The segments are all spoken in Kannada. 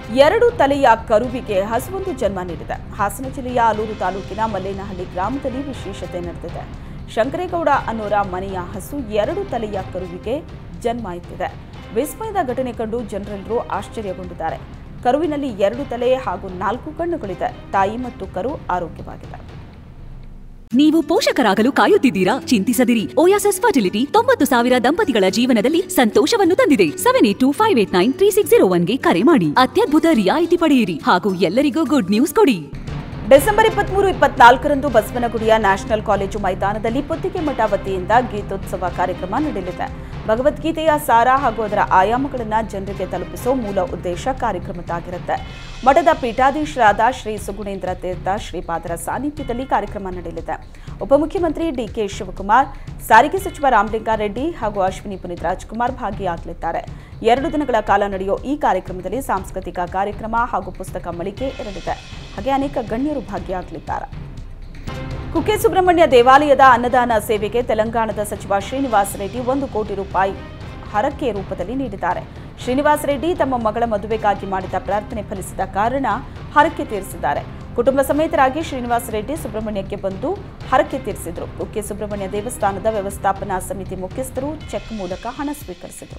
ಎರಡು ತಲೆಯ ಕರುವಿಗೆ ಹಸುವೊಂದು ಜನ್ಮ ನೀಡಿದೆ. ಹಾಸನ ಜಿಲ್ಲೆಯ ಆಲೂರು ತಾಲೂಕಿನ ಮಲ್ಲೇನಹಳ್ಳಿ ಗ್ರಾಮದಲ್ಲಿ ವಿಶೇಷತೆ ನಡೆದಿದೆ. ಶಂಕರೇಗೌಡ ಅನ್ನೋರ ಮನೆಯ ಹಸು ಎರಡು ತಲೆಯ ಕರುವಿಗೆ ಜನ್ಮ ಇತ್ತಿದೆ. ವಿಸ್ಮಯದ ಘಟನೆ ಕಂಡು ಜನರೆಲ್ಲರೂ ಆಶ್ಚರ್ಯಗೊಂಡಿದ್ದಾರೆ. ಕರುವಿನಲ್ಲಿ ಎರಡು ತಲೆ ಹಾಗೂ 4 ಕಣ್ಣುಗಳಿದೆ. ತಾಯಿ ಮತ್ತು ಕರು ಆರೋಗ್ಯವಾಗಿದೆ. ನೀವು ಪೋಷಕರಾಗಲು ಕಾಯುತ್ತಿದ್ದೀರಾ? ಚಿಂತಿಸದಿರಿ. ಓಯಾಸಿಸ್ ಫರ್ಟಿಲಿಟಿ 90,000 ದಂಪತಿಗಳ ಜೀವನದಲ್ಲಿ ಸಂತೋಷವನ್ನು ತಂದಿದೆ. 7825893601ಗೆ ಕರೆ ಮಾಡಿ. ಅತ್ಯದ್ಭುತ ರಿಯಾಯಿತಿ ಪಡೆಯಿರಿ ಹಾಗೂ ಎಲ್ಲರಿಗೂ ಗುಡ್ ನ್ಯೂಸ್ ಕೊಡಿ. ಡಿಸೆಂಬರ್ 23-24ರಂದು ಬಸವನಗುಡಿಯ ನ್ಯಾಷನಲ್ ಕಾಲೇಜು ಮೈದಾನದಲ್ಲಿ ಪುತ್ತಿಗೆ ಮಠ ವತಿಯಿಂದ ಗೀತೋತ್ಸವ ಕಾರ್ಯಕ್ರಮ ನಡೆಯಲಿದೆ. ಭಗವದ್ಗೀತೆಯ ಸಾರ ಹಾಗೂ ಅದರ ಆಯಾಮಗಳನ್ನು ಜನರಿಗೆ ತಲುಪಿಸೋ ಮೂಲ ಉದ್ದೇಶ ಕಾರ್ಯಕ್ರಮದಾಗಿರುತ್ತೆ. ಮಠದ ಪೀಠಾಧೀಶರಾದ ಶ್ರೀ ಸುಗುಣೇಂದ್ರ ತೀರ್ಥ ಶ್ರೀಪಾದರ ಸಾನ್ನಿಧ್ಯದಲ್ಲಿ ಕಾರ್ಯಕ್ರಮ ನಡೆಯಲಿದೆ. ಉಪಮುಖ್ಯಮಂತ್ರಿ ಡಿಕೆ ಶಿವಕುಮಾರ್, ಸಾರಿಗೆ ಸಚಿವ ರಾಮಲಿಂಗಾರೆಡ್ಡಿ ಹಾಗೂ ಅಶ್ವಿನಿ ಪುನೀತ್ ರಾಜ್ಕುಮಾರ್ ಭಾಗಿಯಾಗಲಿದ್ದಾರೆ. 2 ದಿನಗಳ ಕಾಲ ನಡೆಯುವ ಈ ಕಾರ್ಯಕ್ರಮದಲ್ಲಿ ಸಾಂಸ್ಕೃತಿಕ ಕಾರ್ಯಕ್ರಮ ಹಾಗೂ ಪುಸ್ತಕ ಮಳಿಗೆ ಇರಲಿದೆ. ಹಾಗೆ ಅನೇಕ ಗಣ್ಯರು ಭಾಗಿಯಾಗಲಿದ್ದಾರೆ. ಕುಕ್ಕೆ ಸುಬ್ರಹ್ಮಣ್ಯ ದೇವಾಲಯದ ಅನ್ನದಾನ ಸೇವೆಗೆ ತೆಲಂಗಾಣದ ಸಚಿವ ಶ್ರೀನಿವಾಸ್ ರೆಡ್ಡಿ 1 ಕೋಟಿ ರೂಪಾಯಿ ಹರಕೆ ರೂಪದಲ್ಲಿ ನೀಡಿದ್ದಾರೆ. ಶ್ರೀನಿವಾಸ್ ರೆಡ್ಡಿ ತಮ್ಮ ಮಗಳ ಮದುವೆಗಾಗಿ ಮಾಡಿದ ಪ್ರಾರ್ಥನೆ ಫಲಿಸಿದ ಕಾರಣ ಹರಕೆ ತೀರಿಸಿದ್ದಾರೆ. ಕುಟುಂಬ ಸಮೇತರಾಗಿ ಶ್ರೀನಿವಾಸ್ ರೆಡ್ಡಿ ಸುಬ್ರಹ್ಮಣ್ಯಕ್ಕೆ ಬಂದು ಹರಕೆ ತೀರಿಸಿದರು. ಕುಕ್ಕೆ ಸುಬ್ರಹ್ಮಣ್ಯ ದೇವಸ್ಥಾನದ ವ್ಯವಸ್ಥಾಪನಾ ಸಮಿತಿ ಮುಖ್ಯಸ್ಥರು ಚೆಕ್ ಮೂಲಕ ಹಣ ಸ್ವೀಕರಿಸಿದರು.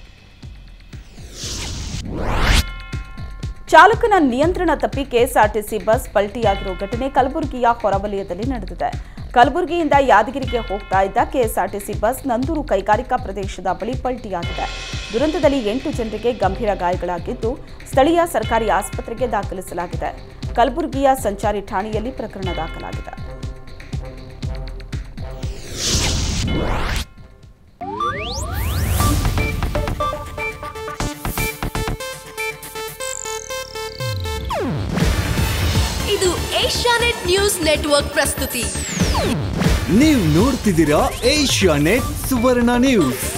ಚಾಲಕನ ನಿಯಂತ್ರಣ ತಪ್ಪಿ ಕೆಎಸ್ಆರ್ಟಿಸಿ ಬಸ್ ಪಲ್ಟಿಯಾಗಿರುವ ಘಟನೆ ಕಲಬುರಗಿಯ ಹೊರವಲಯದಲ್ಲಿ ನಡೆದಿದೆ. ಕಲಬುರಗಿಯಿಂದ ಯಾದಗಿರಿಗೆ ಹೋಗ್ತಾ ಇದ್ದ ಕೆಎಸ್ಆರ್ಟಿಸಿ ಬಸ್ ನಂದೂರು ಕೈಗಾರಿಕಾ ಪ್ರದೇಶದ ಬಳಿ ಪಲ್ಟಿಯಾಗಿದೆ. ದುರಂತದಲ್ಲಿ 8 ಜನರಿಗೆ ಗಂಭೀರ ಗಾಯಗಳಾಗಿದ್ದು ಸ್ಥಳೀಯ ಸರ್ಕಾರಿ ಆಸ್ಪತ್ರೆಗೆ ದಾಖಲಿಸಲಾಗಿದೆ. ಕಲಬುರಗಿಯ ಸಂಚಾರಿ ಠಾಣೆಯಲ್ಲಿ ಪ್ರಕರಣ ದಾಖಲಾಗಿದೆ. ಇದು ಏಷ್ಯಾನೆಟ್ ನ್ಯೂಸ್ ನೆಟ್ವರ್ಕ್ ಪ್ರಸ್ತುತಿ. ನೀವು ನೋಡ್ತಿದ್ದೀರಾ ಏಷ್ಯಾನೆಟ್ ಸುವರ್ಣ ನ್ಯೂಸ್.